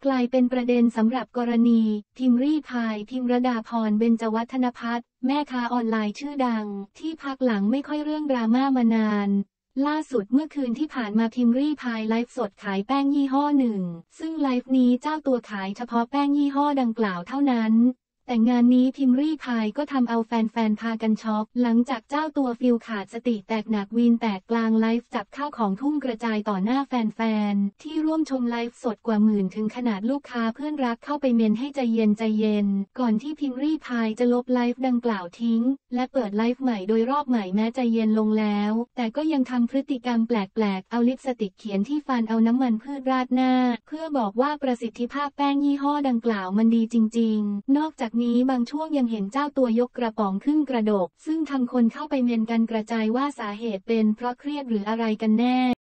กลายเป็นประเด็นสำหรับกรณีพิมรี่พายพิมรดาพรเบญจวัฒนภัทรแม่ค้าออนไลน์ชื่อดังที่พักหลังไม่ค่อยเรื่องดราม่ามานานล่าสุดเมื่อคืนที่ผ่านมาพิมรี่พายไลฟ์สดขายแป้งยี่ห้อหนึ่งซึ่งไลฟ์นี้เจ้าตัวขายเฉพาะแป้งยี่ห้อดังกล่าวเท่านั้นแต่งานนี้พิมรี่พายก็ทำเอาแฟนๆพากันช็อกหลังจากเจ้าตัวฟิลขาดสติแตกหนักวีนแตกกลางไลฟ์จับข้าวของทุ่งกระจายต่อหน้าแฟนๆที่ร่วมชมไลฟ์สดกว่าหมื่นถึงขนาดลูกค้าเพื่อนรักเข้าไปเมนให้ใจเย็นก่อนที่พิมรี่พายจะลบไลฟ์ดังกล่าวทิ้งและเปิดไลฟ์ใหม่โดยรอบใหม่แม้ใจเย็นลงแล้วแต่ก็ยังทำพฤติกรรมแปลกๆเอาลิปสติกเขียนที่ฟันเอาน้ำมันพืชราดหน้าเพื่อบอกว่าประสิทธิภาพแป้งยี่ห้อดังกล่าวมันดีจริงๆนอกจากนี้บางช่วงยังเห็นเจ้าตัวยกกระป๋องขึ้นกระดกซึ่งทำคนเข้าไปเมนกันกระจายว่าสาเหตุเป็นเพราะเครียดหรืออะไรกันแน่